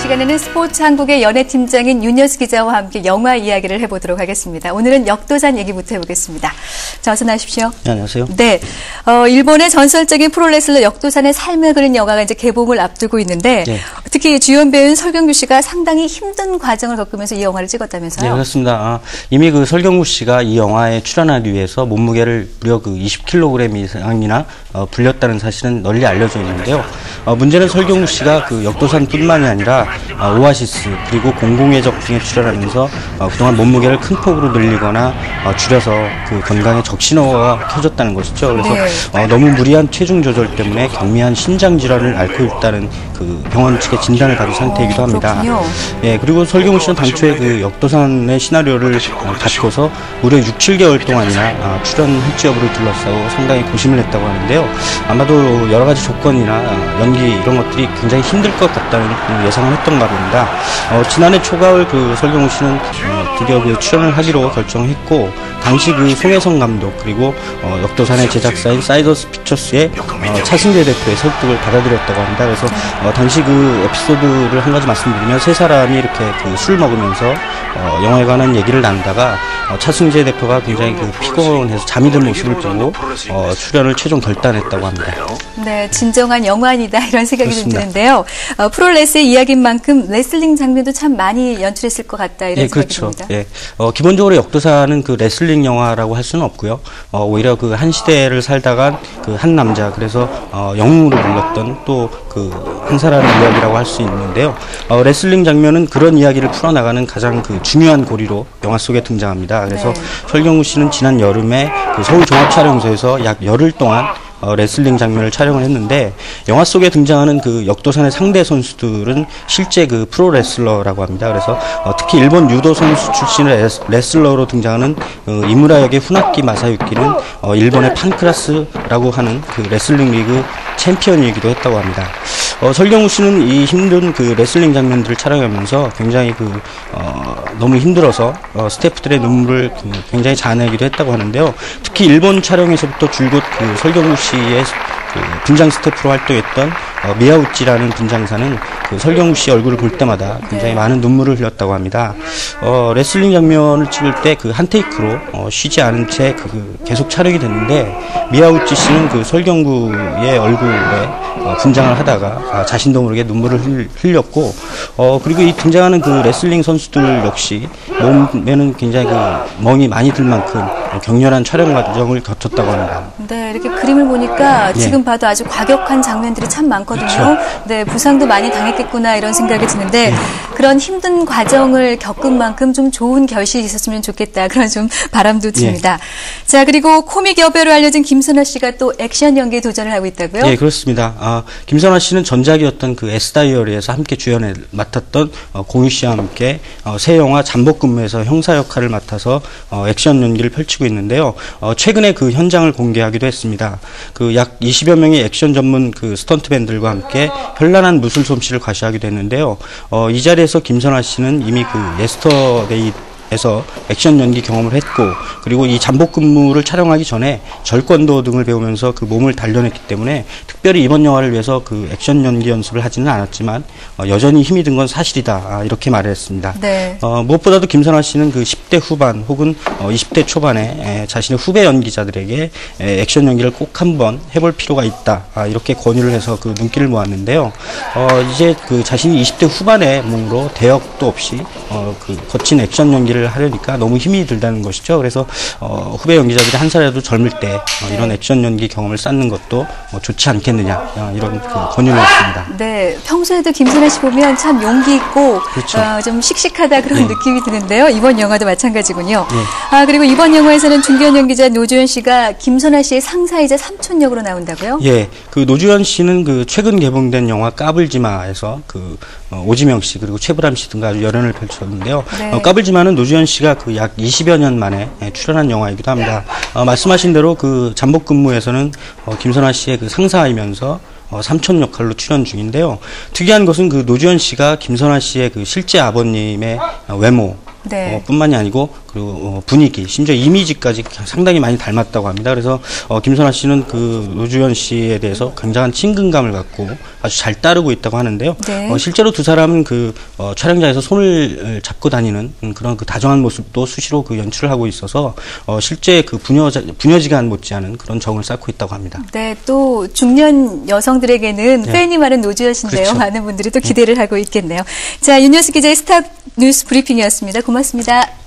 시간에는 스포츠 한국의 연예팀장인 윤여수 기자와 함께 영화 이야기를 해보도록 하겠습니다. 오늘은 역도산 얘기부터 해보겠습니다. 자, 어서 나오십시오. 네, 안녕하세요. 네, 일본의 전설적인 프로레슬러 역도산의 삶을 그린 영화가 이제 개봉을 앞두고 있는데 네. 특히 주연 배우인 설경구 씨가 상당히 힘든 과정을 겪으면서 이 영화를 찍었다면서요? 네, 그렇습니다. 이미 그 설경구 씨가 이 영화에 출연하기 위해서 몸무게를 무려 그 20kg 이상이나 불렸다는 사실은 널리 알려져 있는데요. 문제는 설경구 씨가 그 역도산뿐만이 아니라 오아시스 그리고 공공의 적 등에 출연하면서 그동안 몸무게를 큰 폭으로 늘리거나 줄여서 그 건강에 적신호가 켜졌다는 것이죠. 그래서 네. 너무 무리한 체중 조절 때문에 경미한 신장 질환을 앓고 있다는 그 병원 측의 진단을 받은 상태이기도 합니다. 예, 그리고 설경구 씨는 당초에 그 역도산의 시나리오를 갖고서 무려 6, 7개월 동안이나 출연할지 여부를 둘러싸고 상당히 고심을 했다고 하는데요. 아마도 여러 가지 조건이나 연기 이런 것들이 굉장히 힘들 것 같다는 예상을 했던가 봅니다. 지난해 초가을 그 설경구 씨는 드디어 그 출연을 하기로 결정했고, 당시 그 송혜성 감독 그리고 역도산의 제작사인 사이더스 피처스의 차승재 대표의 설득을 받아들였다고 합니다. 그래서 당시 그 에피소드를 한 가지 말씀드리면, 세 사람이 이렇게 그 술 먹으면서 영화에 관한 얘기를 나누다가 차승재 대표가 굉장히 그 피곤해서 잠이 든 모습을 보고 출연을 최종 결단했다고 합니다. 네, 진정한 영화이다 이런 생각이 좀 그렇습니다. 드는데요. 프로레슬의 이야기인 만큼 레슬링 장면도 참 많이 연출했을 것 같다 이런 생각이 그렇죠. 듭니다. 예, 기본적으로 역도사는 그 레슬링 영화라고 할 수는 없고요. 오히려 그 한 시대를 살다가 그 한 남자, 그래서 영웅으로 불렸던 또 그 한 사람의 이야기라고 할 수 있는데요. 레슬링 장면은 그런 이야기를 풀어나가는 가장 그 중요한 고리로 영화 속에 등장합니다. 그래서 네. 설경구 씨는 지난 여름에 그 서울 종합촬영소에서 약 열흘 동안 레슬링 장면을 촬영을 했는데, 영화 속에 등장하는 그 역도산의 상대 선수들은 실제 그 프로레슬러라고 합니다. 그래서 특히 일본 유도 선수 출신의 레슬러로 등장하는 이무라 역의 후나키 마사유키는 일본의 판크라스라고 하는 그 레슬링 리그 챔피언이기도 했다고 합니다. 설경구 씨는 이 힘든 그 레슬링 장면들을 촬영하면서 굉장히 너무 힘들어서 스태프들의 눈물을 굉장히 자아내기도 했다고 하는데요. 특히 일본 촬영에서부터 줄곧 그 설경구 씨의 그 분장 스태프로 활동했던 미야우찌라는 분장사는 그 설경구 씨 얼굴을 볼 때마다 굉장히 많은 눈물을 흘렸다고 합니다. 레슬링 장면을 찍을 때 그 한 테이크로 쉬지 않은 채 계속 촬영이 됐는데, 미야우찌 씨는 그 설경구의 얼굴에 분장을 하다가 자신도 모르게 눈물을 흘렸고, 그리고 이 등장하는 그 레슬링 선수들 역시 몸에는 굉장히 그 멍이 많이 들 만큼 격렬한 촬영 과정을 거쳤다고 합니다. 네, 이렇게 그림을 보니까 지금 봐도 아주 과격한 장면들이 참 많거든요. 그렇죠. 네, 부상도 많이 당했겠구나 이런 생각이 드는데, 그런 힘든 과정을 겪은 만큼 좀 좋은 결실이 있었으면 좋겠다 그런 좀 바람도 듭니다. 자, 그리고 코믹 여배우로 알려진 김선아 씨가 또 액션 연기에 도전을 하고 있다고요? 예, 그렇습니다. 김선아 씨는 전작이었던 그 S다이어리에서 함께 주연을 맡았던 공유 씨와 함께 새 영화 잠복근무에서 형사 역할을 맡아서 액션 연기를 펼치고 있는데요. 최근에 그 현장을 공개하기도 했습니다. 그 약 20여 명의 액션 전문 그 스턴트맨들과 함께 현란한 무술 솜씨를 과시하기도 했는데요. 이 자리에서 김선아 씨는 이미 그 예스터데이에서 액션 연기 경험을 했고, 그리고 이 잠복근무를 촬영하기 전에 절권도 등을 배우면서 그 몸을 단련했기 때문에 특별히 이번 영화를 위해서 그 액션 연기 연습을 하지는 않았지만 여전히 힘이 든 건 사실이다, 이렇게 말을 했습니다. 네. 무엇보다도 김선아 씨는 그 10대 후반 혹은 20대 초반에 자신의 후배 연기자들에게 액션 연기를 꼭 한번 해볼 필요가 있다, 이렇게 권유를 해서 그 눈길을 모았는데요. 이제 그 자신이 20대 후반의 몸으로 대역도 없이 그 거친 액션 연기를 하려니까 너무 힘이 들다는 것이죠. 그래서 후배 연기자들이 한 살이라도 젊을 때 이런 액션 연기 경험을 쌓는 것도 좋지 않겠느냐, 이런 그 권유를 했습니다. 네, 평소에도 김선아 씨 보면 참 용기 있고 그렇죠. 좀 씩씩하다 그런 느낌이 드는데요. 이번 영화도 마찬가지군요. 네. 그리고 이번 영화에서는 중견 연기자 노주현 씨가 김선아 씨의 상사이자 삼촌 역으로 나온다고요? 예, 그 노주현 씨는 그 최근 개봉된 영화 까불지마에서 그 오지명 씨 그리고 최불암 씨 등과 아주 열연을 펼쳤는데요. 네. 까불지마는 노주현 씨가 그 약 20여 년 만에 출연한 영화이기도 합니다. 말씀하신 대로 그 잠복근무에서는 김선아 씨의 그 상사이면서 삼촌 역할로 출연 중인데요. 특이한 것은 그 노주현 씨가 김선아 씨의 그 실제 아버님의 외모 뿐만이 아니고 그리고 분위기, 심지어 이미지까지 상당히 많이 닮았다고 합니다. 그래서 김선아 씨는 그 노주현 씨에 대해서 굉장한 친근감을 갖고 아주 잘 따르고 있다고 하는데요. 네. 실제로 두 사람은 그 촬영장에서 손을 잡고 다니는 그런 그 다정한 모습도 수시로 그 연출을 하고 있어서 실제 그 부녀지간 못지않은 그런 정을 쌓고 있다고 합니다. 네, 또 중년 여성들에게는 네. 팬이 많은 노주현 씨인데요. 그렇죠. 많은 분들이 또 기대를 하고 있겠네요. 자, 윤여수 기자의 스타 뉴스 브리핑이었습니다. 고맙습니다.